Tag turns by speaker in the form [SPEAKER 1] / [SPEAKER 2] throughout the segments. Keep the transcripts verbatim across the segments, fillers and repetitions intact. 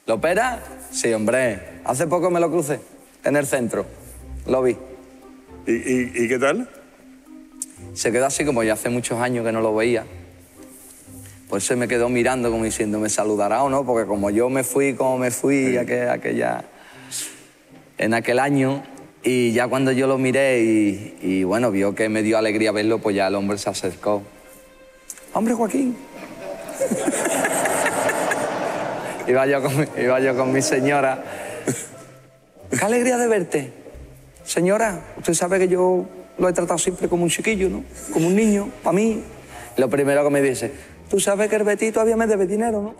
[SPEAKER 1] ¿Lo opera? Sí, hombre. Hace poco me lo crucé, en el centro. Lo vi.
[SPEAKER 2] ¿Y, y, y qué tal?
[SPEAKER 1] Se quedó así como ya hace muchos años que no lo veía. Pues se me quedó mirando como diciendo, ¿me saludará o no? Porque como yo me fui, como me fui sí. aquel, aquella, en aquel año, y ya cuando yo lo miré y, y bueno, vio que me dio alegría verlo, pues ya el hombre se acercó. ¡Hombre, Joaquín! iba, yo con, iba yo con mi señora. ¡Qué alegría de verte! Señora, usted sabe que yo lo he tratado siempre como un chiquillo, ¿no? Como un niño, para mí. Lo primero que me dice, tú sabes que el Betty todavía me debe dinero, ¿no?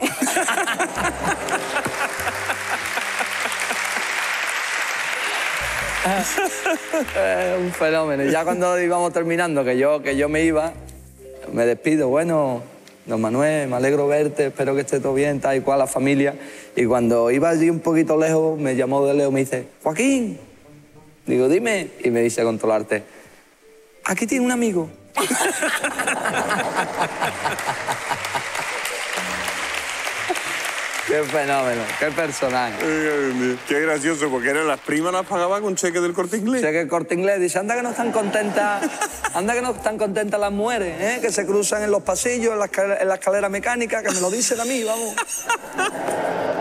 [SPEAKER 1] Es un fenómeno. Y ya cuando íbamos terminando, que yo, que yo me iba, me despido. Bueno, don Manuel, me alegro verte, espero que esté todo bien, tal y cual, la familia. Y cuando iba allí un poquito lejos, me llamó de lejos, me dice, Joaquín. Digo, dime. Y me dice con todo el arte, aquí tiene un amigo. Qué fenómeno, qué personaje.
[SPEAKER 2] Qué gracioso, porque eran las primas las pagaba con cheque del Corte Inglés.
[SPEAKER 1] Cheque del Corte Inglés. Dice, anda que no están contentas, anda que no están contentas las mujeres, ¿eh? Que se cruzan en los pasillos, en la, en la escalera mecánica, que me lo dicen a mí, vamos.